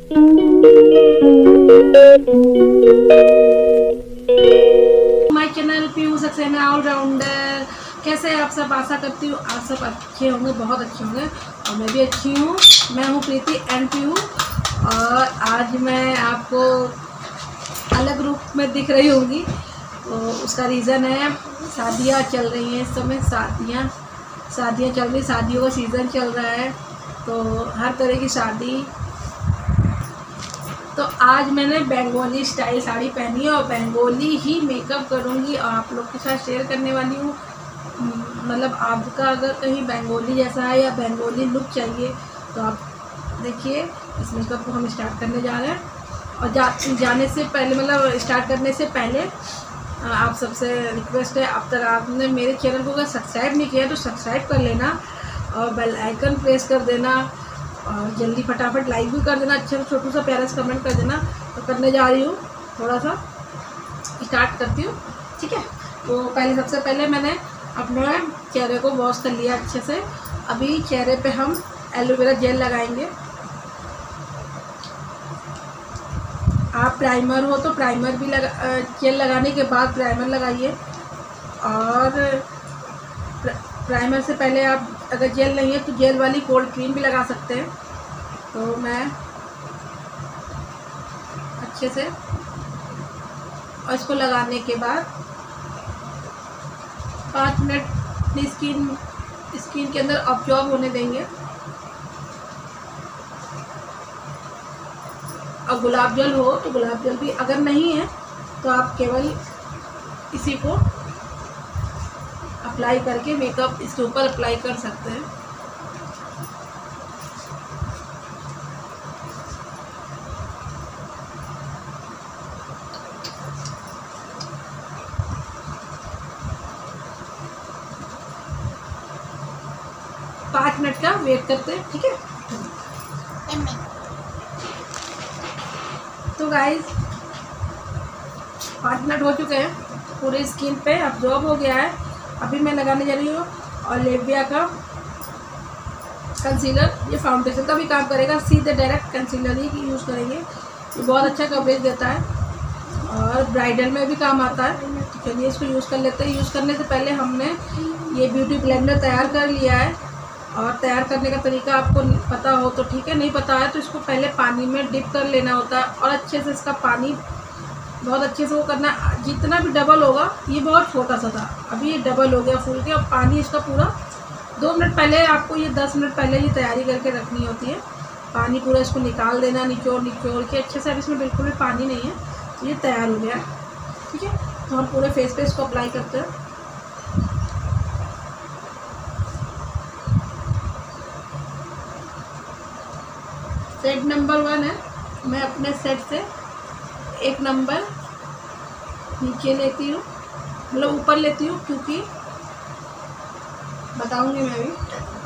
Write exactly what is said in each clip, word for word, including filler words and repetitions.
My channel Piyu Saxena allrounder. कैसे आप सब? आशा करती हूँ आप सब अच्छे होंगे, बहुत अच्छे होंगे और मैं भी अच्छी हूँ। मैं हूँ प्रीति एंड पीयू और आज मैं आपको अलग रूप में दिख रही होंगी। तो उसका रीज़न है शादियाँ चल रही हैं इस समय। शादियाँ शादियाँ चल रही, शादियों का सीज़न चल रहा है, तो हर तरह की शादी। तो आज मैंने बंगाली स्टाइल साड़ी पहनी है और बंगाली ही मेकअप करूँगी और आप लोग के साथ शेयर करने वाली हूँ। मतलब आपका अगर कहीं बंगाली जैसा है या बंगाली लुक चाहिए तो आप देखिए, इस मेकअप को हम स्टार्ट करने जा रहे हैं। और जा जाने से पहले मतलब स्टार्ट करने से पहले आप सबसे रिक्वेस्ट है, अब तक आपने मेरे चैनल को अगर सब्सक्राइब नहीं किया तो सब्सक्राइब कर लेना और बेल आइकन प्रेस कर देना और जल्दी फटाफट लाइक भी कर देना, अच्छा छोटू सा प्यारा सा कमेंट कर देना। तो करने जा रही हूँ, थोड़ा सा स्टार्ट करती हूँ, ठीक है। तो पहले सबसे पहले मैंने अपने चेहरे को वॉश कर लिया अच्छे से। अभी चेहरे पे हम एलोवेरा जेल लगाएंगे। आप प्राइमर हो तो प्राइमर भी लगा, जेल लगाने के बाद प्राइमर लगाइए। और प्राइमर से पहले आप अगर जेल नहीं है तो जेल वाली कोल्ड क्रीम भी लगा सकते हैं। तो मैं अच्छे से, और इसको लगाने के बाद पाँच मिनट अपनी स्किन स्किन के अंदर ऑब्जॉर्ब होने देंगे। और गुलाब जल हो तो गुलाब जल भी, अगर नहीं है तो आप केवल इसी को अप्लाई करके मेकअप इसके ऊपर अप्लाई कर सकते हैं। पाँच मिनट का वेट करते हैं, ठीक है। तो गाइस पाँच मिनट हो चुके हैं, पूरे स्किन पे अब्जॉर्ब हो गया है। अभी मैं लगाने जा रही हूँ ओलिविया का कंसीलर। ये फाउंडेशन का भी काम करेगा, सीधे डायरेक्ट कंसीलर ही यूज़ करेंगे। ये बहुत अच्छा कवरेज देता है और ब्राइडल में भी काम आता है। चलिए इसको यूज़ कर लेते हैं। यूज़ करने से पहले हमने ये ब्यूटी ब्लेंडर तैयार कर लिया है और तैयार करने का तरीका आपको पता हो तो ठीक है, नहीं पता है तो इसको पहले पानी में डिप कर लेना होता है और अच्छे से इसका पानी बहुत अच्छे से वो करना। जितना भी डबल होगा, ये बहुत छोटा सा था, अभी ये डबल हो गया फूल के। और पानी इसका पूरा दो मिनट पहले आपको, ये दस मिनट पहले ये तैयारी करके रखनी होती है। पानी पूरा इसको निकाल देना, निचोड़ निचोड़ के अच्छे से। अब इसमें बिल्कुल भी पानी नहीं है, तो ये तैयार हो गया, ठीक है। तो हम पूरे फेस पे इसको अप्लाई करते हैं। सेट नंबर वन है, मैं अपने सेट से एक नंबर नीचे लेती हूँ, मतलब ऊपर लेती हूँ, क्योंकि बताऊंगी मैं भी।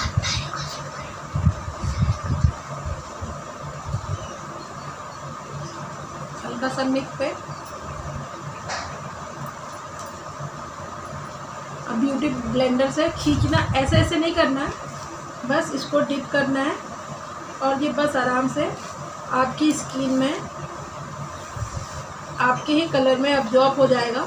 हल्का सा मिक पे। अब ब्यूटी ब्लेंडर से खींचना, ऐसे ऐसे नहीं करना है, बस इसको डिप करना है और ये बस आराम से आपकी स्किन में, आपके ही कलर में अब्जॉर्ब हो जाएगा।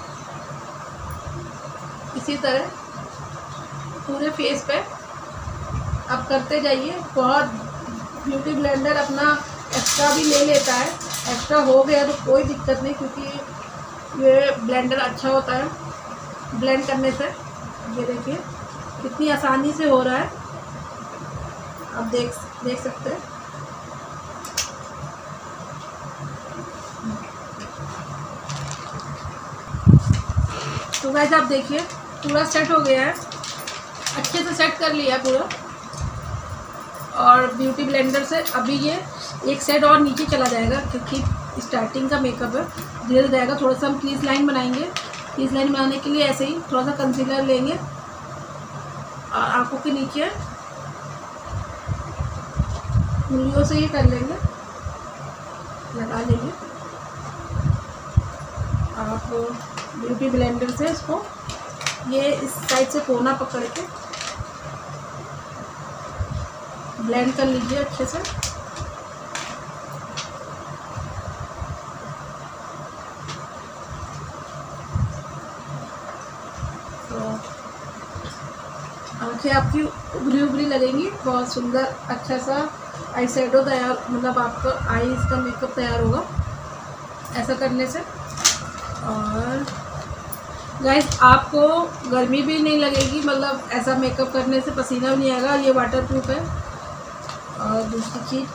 इसी तरह पूरे फेस पे आप करते जाइए। बहुत ब्यूटी ब्लेंडर अपना एक्स्ट्रा भी ले लेता है, एक्स्ट्रा हो गया तो कोई दिक्कत नहीं, क्योंकि ये ब्लेंडर अच्छा होता है ब्लेंड करने से। ये देखिए कितनी आसानी से हो रहा है, आप देख देख सकते हैं। तो गाइस आप देखिए पूरा सेट हो गया है, अच्छे से सेट कर लिया पूरा। और ब्यूटी ब्लेंडर से अभी ये एक सेट और नीचे चला जाएगा, क्योंकि स्टार्टिंग का मेकअप है, धीरे धीरे जाएगा। थोड़ा सा हम क्रीज लाइन बनाएंगे। क्रीज लाइन बनाने के लिए ऐसे ही थोड़ा सा कंसीलर लेंगे और आंखों के नीचे उंगलियों से ये कर लेंगे, लगा लेंगे। आप ब्यूटी ब्लेंडर से इसको ये इस साइड से कोना पकड़ के ब्लेंड कर लीजिए अच्छे से। आंखें आपकी उभरी उभरी लगेंगी, बहुत सुंदर अच्छा सा आई शेडो तैयार, मतलब आपका आईज का मेकअप तैयार होगा ऐसा करने से। और गाइस आपको गर्मी भी नहीं लगेगी, मतलब ऐसा मेकअप करने से पसीना भी नहीं आएगा, ये वाटरप्रूफ है। और दूसरी चीज़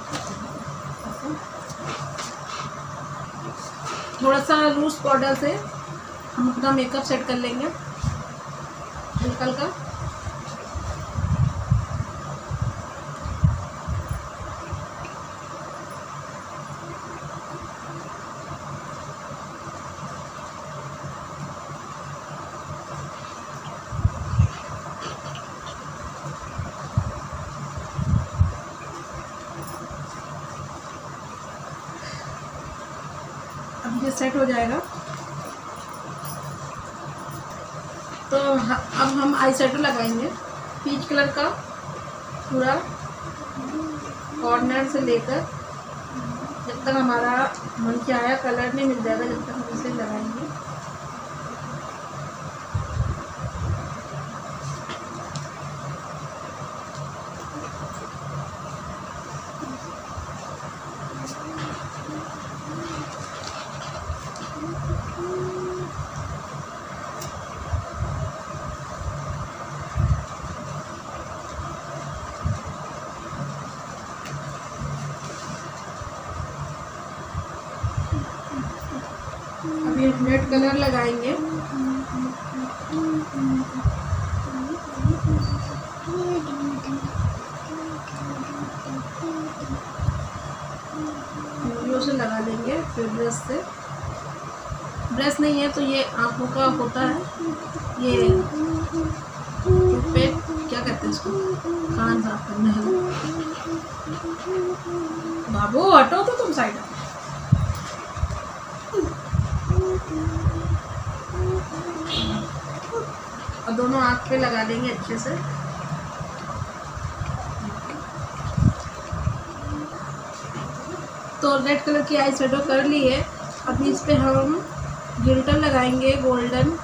थोड़ा सा लूज पाउडर से हम अपना मेकअप सेट कर लेंगे हल्का हल्का। अब ये सेट हो जाएगा तो अब हम आई शेडो लगाएंगे पीच कलर का, पूरा कॉर्नर से लेकर जब तक हमारा मन के आया कलर नहीं मिल जाएगा, जब तक हम इसे लगाएंगे। अभी हम रेड कलर लगाएंगे। उंगलियों से लगा लेंगे, फिर ब्रश से। ब्रश नहीं है तो ये आंखों का होता है, ये पे क्या कहते हैं इसको, कान साफ करने है। बाबू हटो तो तुम साइड। और दोनों आँख पे लगा देंगे अच्छे से। तो रेड कलर की आई शेडो कर ली है। अभी इस पे हम ग्लिटर लगाएंगे गोल्डन।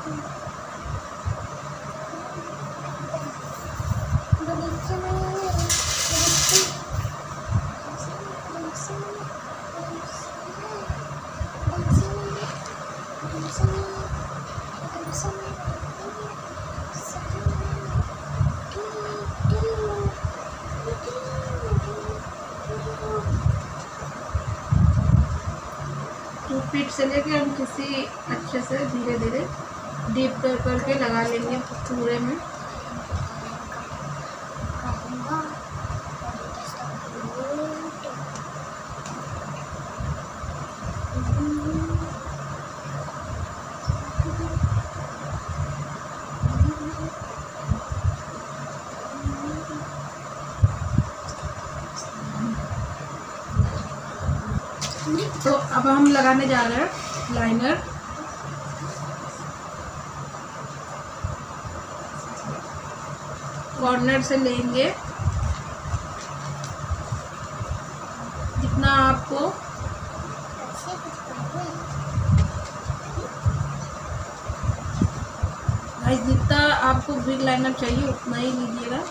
टूथपिक से लेके हम किसी अच्छे से धीरे धीरे डीप कर करके लगा लेंगे पूरे में। तो अब हम लगाने जा रहे हैं लाइनर। कॉर्नर से लेंगे जितना आपको गाइस, जितना आपको बिग लाइनर चाहिए उतना ही लीजिएगा।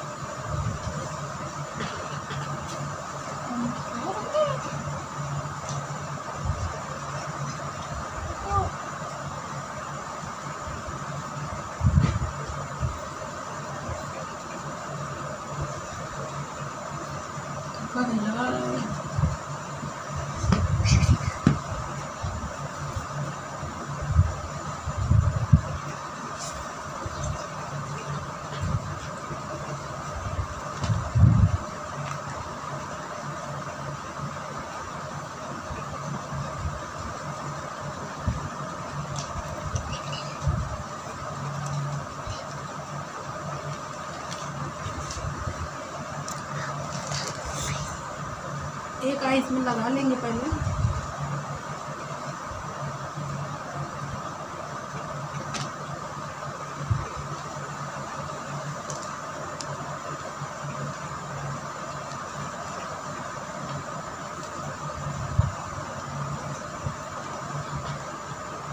एक आई इसमें लगा लेंगे पहले।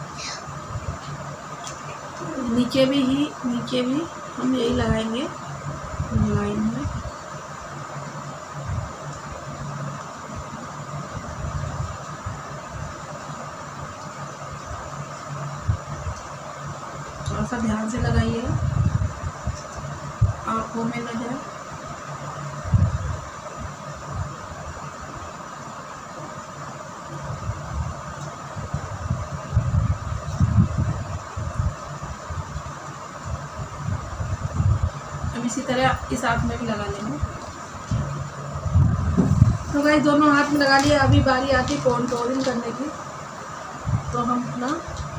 नीचे भी ही नीचे भी हम यही लगाएंगे। लाइन में। थोड़ा सा ध्यान से लगाइएगा, आँखों में न जाए। अब इसी तरह इस हाथ में भी लगा लेंगे। तो गाइस दोनों हाथ में लगा लिया। अभी बारी आती कॉन्टोरिंग करने की, तो हम अपना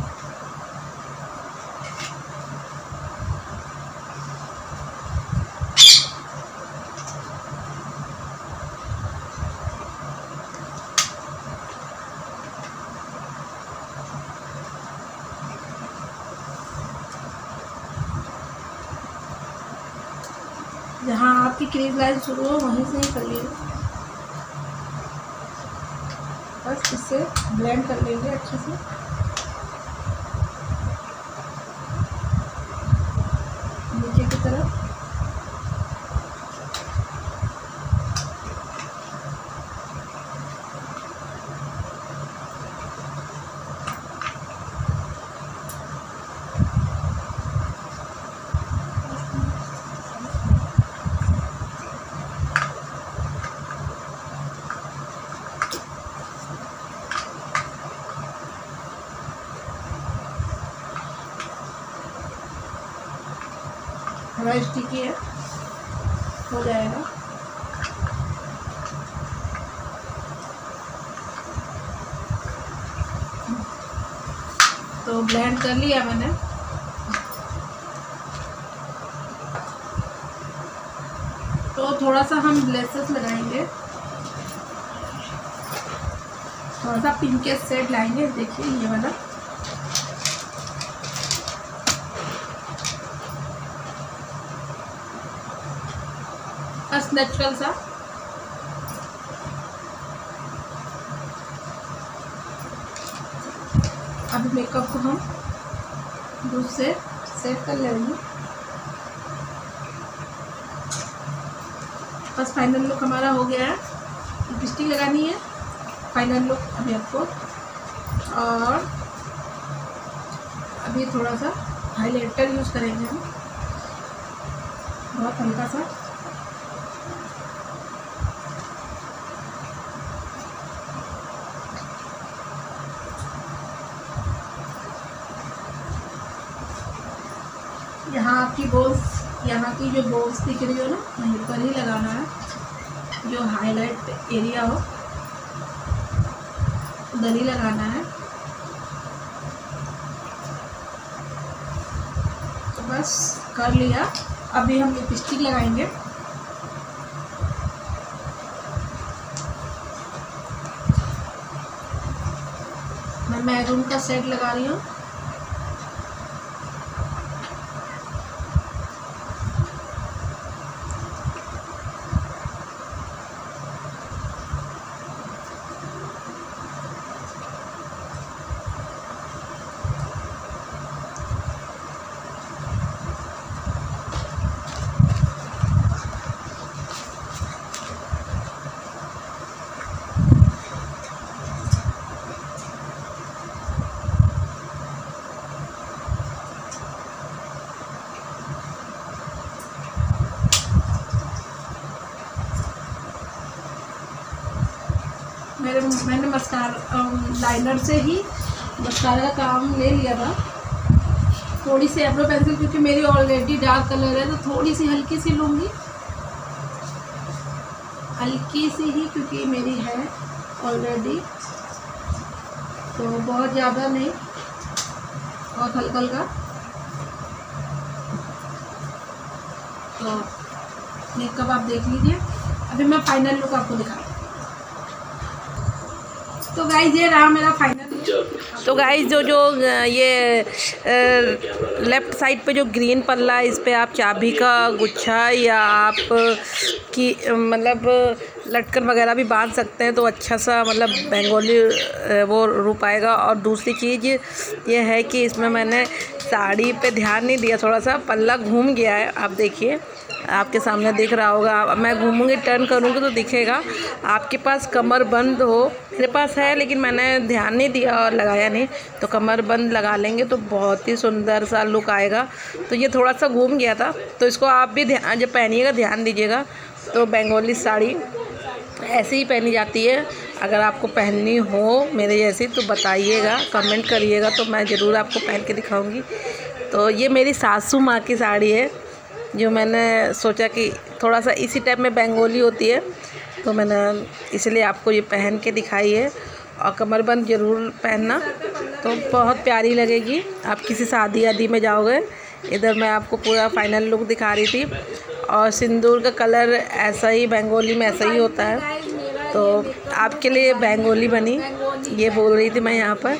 जहाँ आपकी क्रीज लाइन शुरू हो वहीं से ही करिए। बस इससे ब्लेंड कर लेंगे अच्छे से। नीचे की तरफ थोड़ा स्टिकी है, हो जाएगा। तो ब्लेंड कर लिया मैंने। तो थोड़ा सा हम ग्लेसेस लगाएंगे, थोड़ा सा पिंकेस शेड लाएंगे। देखिए ये वाला, बस नेचुरल सा। अब मेकअप को हम दूध से सेट कर लेंगे। बस फाइनल लुक हमारा हो गया है। लिपस्टिक लगानी है फाइनल लुक अभी आपको। और अभी थोड़ा सा हाइलाइटर यूज़ करेंगे हम, बहुत हल्का सा। यहाँ आपकी बोल्स, यहाँ की जो बोल्स दिख रही हो ना, वहीं पर ही लगाना है। जो हाईलाइट एरिया हो उधर ही लगाना है। तो बस कर लिया। अभी हम लिपस्टिक लगाएंगे। मैं मैरून का शेड लगा रही हूँ। मेरे मैंने मस्कारा लाइनर से ही मस्कारा का काम ले लिया था। थोड़ी सी एब्रो पेंसिल, क्योंकि मेरी ऑलरेडी डार्क कलर है, तो थोड़ी सी हल्की सी लूँगी, हल्की सी ही, क्योंकि मेरी है ऑलरेडी। तो बहुत ज़्यादा नहीं, बहुत हल्का हल्का। तो मेकअप आप देख लीजिए। अभी मैं फाइनल लुक आपको दिखा। तो गाइस ये रहा मेरा फाइनल। तो गाइस जो जो ये लेफ़्ट साइड पे जो ग्रीन पल्ला है, इस पे आप चाबी का गुच्छा या आप की मतलब लटकन वगैरह भी बांध सकते हैं, तो अच्छा सा मतलब बंगाली वो रूप आएगा। और दूसरी चीज़ ये है कि इसमें मैंने साड़ी पे ध्यान नहीं दिया, थोड़ा सा पल्ला घूम गया है, आप देखिए। आपके सामने दिख रहा होगा। मैं घूमूंगी, टर्न करूँगी तो दिखेगा। आपके पास कमर बंद हो, मेरे पास है लेकिन मैंने ध्यान नहीं दिया और लगाया नहीं, तो कमर बंद लगा लेंगे तो बहुत ही सुंदर सा लुक आएगा। तो ये थोड़ा सा घूम गया था, तो इसको आप भी ध्यान जब पहनिएगा ध्यान दीजिएगा। तो बंगाली साड़ी ऐसे ही पहनी जाती है। अगर आपको पहननी हो मेरे जैसी तो बताइएगा, कमेंट करिएगा, तो मैं ज़रूर आपको पहन के दिखाऊंगी। तो ये मेरी सासू माँ की साड़ी है, जो मैंने सोचा कि थोड़ा सा इसी टाइप में बंगाली होती है, तो मैंने इसलिए आपको ये पहन के दिखाई है। और कमरबंद ज़रूर पहनना, तो बहुत प्यारी लगेगी। आप किसी शादी आदि में जाओगे। इधर मैं आपको पूरा फाइनल लुक दिखा रही थी। और सिंदूर का कलर ऐसा ही बंगाली में ऐसा ही होता है, तो आपके लिए बंगाली बनी, ये बोल रही थी मैं यहाँ पर।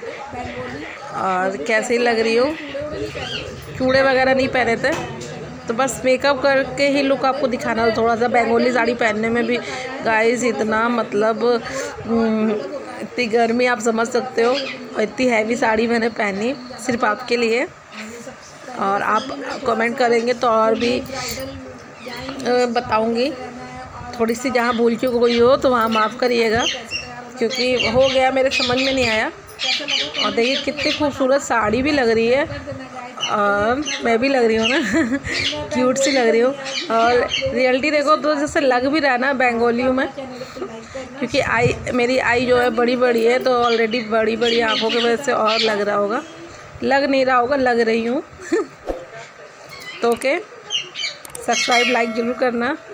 और कैसी लग रही हो, चूड़े वगैरह नहीं पहने थे, तो बस मेकअप करके ही लुक आपको दिखाना। थोड़ा सा बंगाली साड़ी पहनने में भी गाइस इतना मतलब इतनी गर्मी आप समझ सकते हो, और इतनी हैवी साड़ी मैंने पहनी सिर्फ आपके लिए। और आप कमेंट करेंगे तो और भी बताऊंगी। थोड़ी सी जहाँ भूल चूक हुई हो तो वहाँ माफ़ करिएगा, क्योंकि हो गया मेरे समझ में नहीं आया। और देखिए कितनी खूबसूरत साड़ी भी लग रही है, और मैं भी लग रही हूँ ना क्यूट सी लग रही हूँ। और रियलिटी देखो तो जैसे लग भी रहा है ना बंगाली में, क्योंकि आई मेरी आई जो है बड़ी बड़ी है, तो ऑलरेडी बड़ी बड़ी आँखों की वजह से और लग रहा होगा, लग नहीं रहा होगा, लग रही हूँ। तो ओके, सब्सक्राइब लाइक ज़रूर करना।